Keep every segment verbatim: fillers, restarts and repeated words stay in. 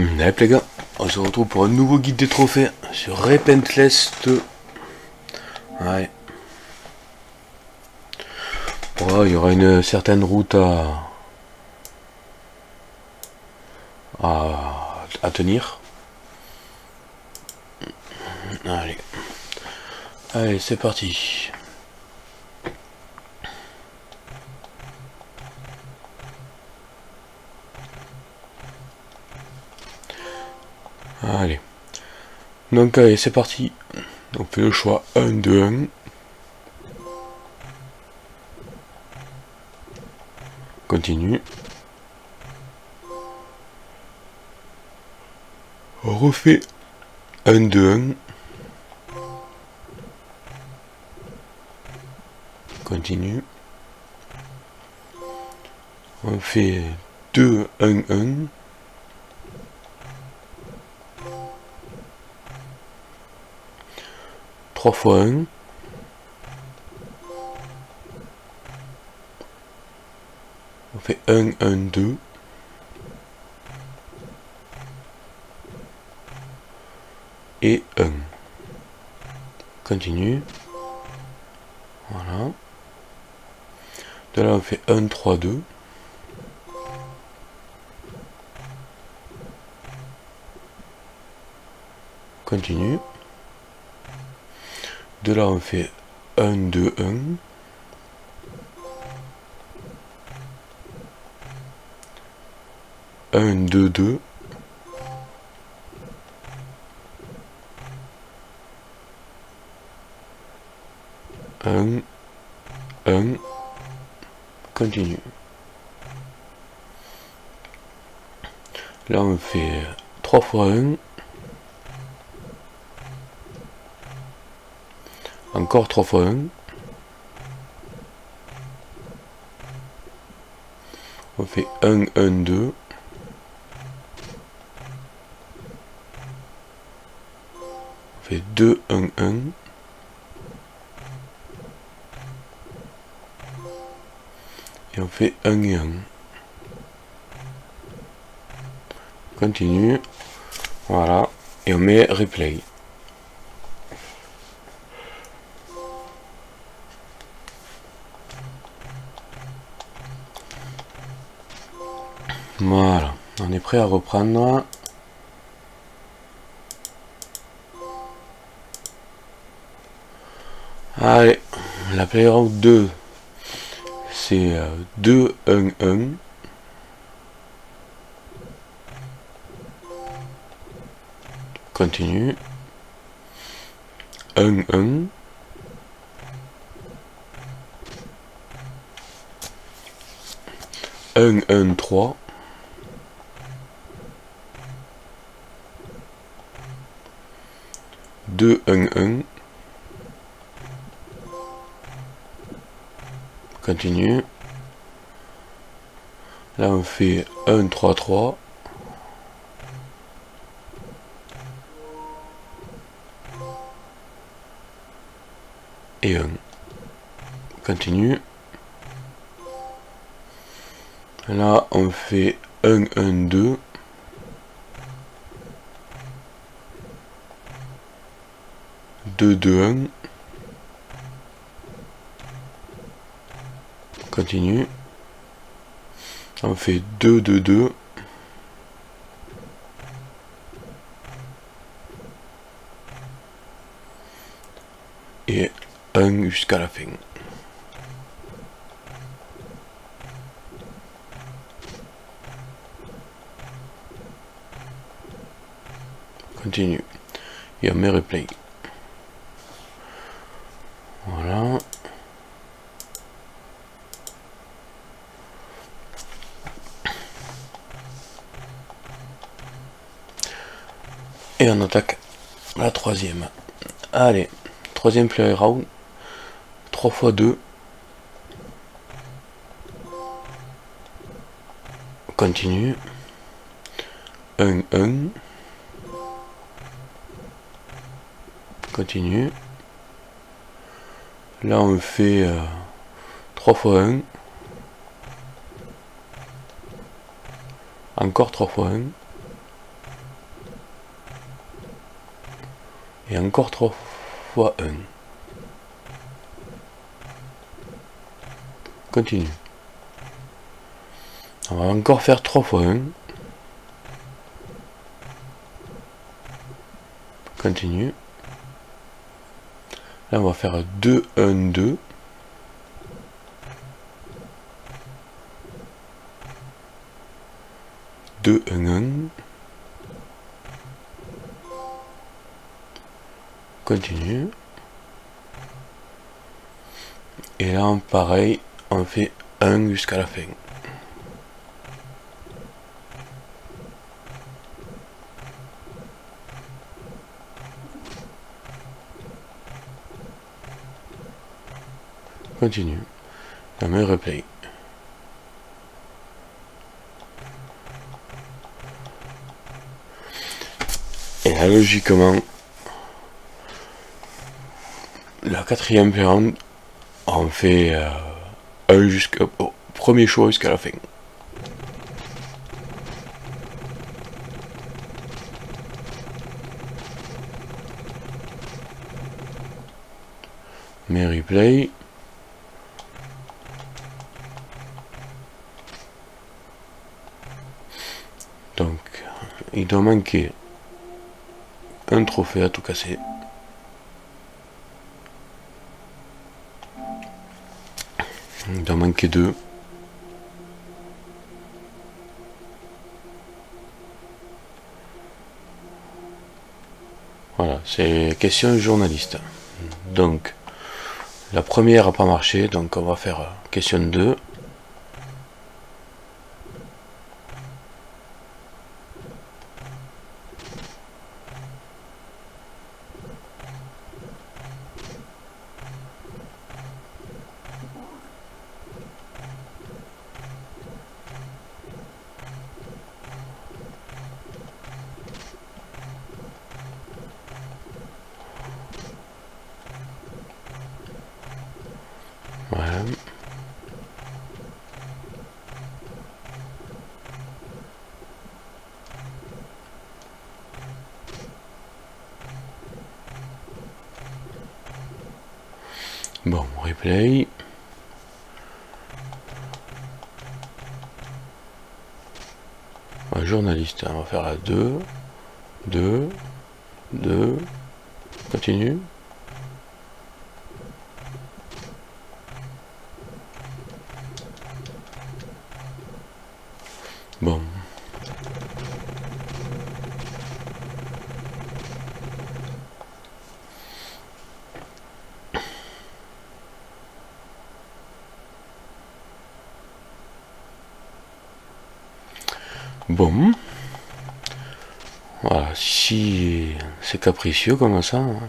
Yep les gars, on se retrouve pour un nouveau guide des trophées sur Repentless deux. Ouais. Bon, il y aura une certaine route à, à, à tenir. Allez, allez, c'est parti. Allez. Donc allez, c'est parti. On fait le choix un, deux, un. Continue. On refait un, deux, un. Continue. On fait deux, un, un. trois fois un. On fait un, un, deux. Et un. Continue. Voilà. De là on fait un, trois, deux. Continue. De là on fait un, deux, un. un, deux, deux. un, un. Continue. Là on fait trois fois un. Encore trois fois un. On fait un, un, deux. On fait deux, un, un. Et on fait un et un. Continue. Voilà. Et on met replay. Voilà. On est prêt à reprendre. Allez. La playground deux. C'est euh, deux, un, un. Continue. un, un. un, un, trois. deux, un, un. Continue. Là on fait un, trois, trois. Et un. Continue. Là on fait un, un, deux. deux, deux, un. Continue. On fait deux, deux, deux. Et un jusqu'à la fin. Continue. Et on met replay. Voilà. Et on attaque la troisième. Allez, troisième playground. trois fois deux. Continue. un, un. Continue. Là on fait euh, trois fois un. Encore trois fois un. Et encore trois fois un. Continue. On va encore faire trois fois un. Continue. Là on va faire deux, un, deux. deux, un, un. Continue. Et là pareil, on fait un jusqu'à la fin. Continue. La main replay. Et là, logiquement, la quatrième période, on fait euh, un jusqu'au oh, premier choix jusqu'à la fin. Mais replay. Donc, il doit manquer un trophée à tout casser. Il doit manquer deux. Voilà, c'est question journaliste. Donc, la première n'a pas marché, donc on va faire question deux. Voilà. Bon, replay. Un journaliste, on va faire à deux, deux, deux, continue. Bon. Bon. Voilà, si c'est capricieux comme ça. Hein.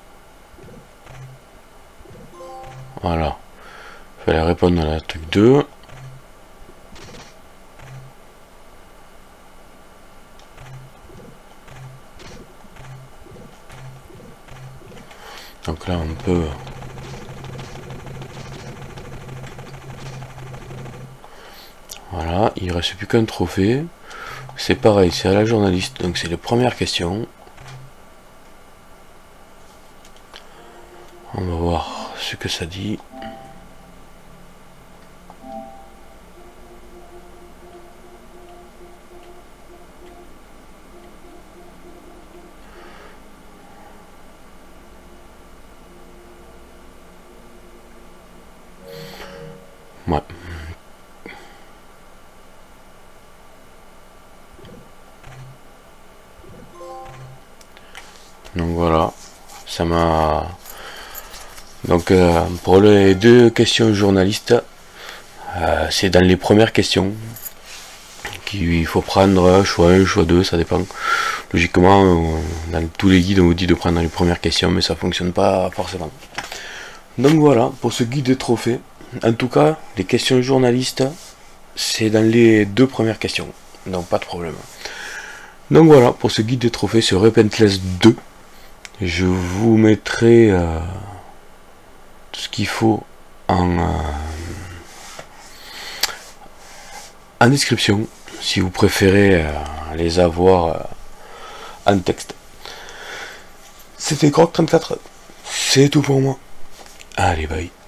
Voilà. Il fallait répondre à la truc deux. Donc là on peut voilà, il reste plus qu'un trophée. C'est pareil, c'est à la journaliste, donc c'est les premières questions. On va voir ce que ça dit. Ouais. Donc voilà, ça m'a... Donc euh, pour les deux questions journalistes, euh, c'est dans les premières questions qu'il faut prendre choix un, choix deux, ça dépend. Logiquement, euh, dans tous les guides on vous dit de prendre les premières questions, mais ça fonctionne pas forcément. Donc voilà, pour ce guide de trophées, en tout cas, les questions journalistes, c'est dans les deux premières questions, donc pas de problème. Donc voilà, pour ce guide de trophées sur Repentless deux, je vous mettrai euh, tout ce qu'il faut en, euh, en description, si vous préférez euh, les avoir euh, en texte. C'était Croc trente-quatre. C'est tout pour moi. Allez, bye.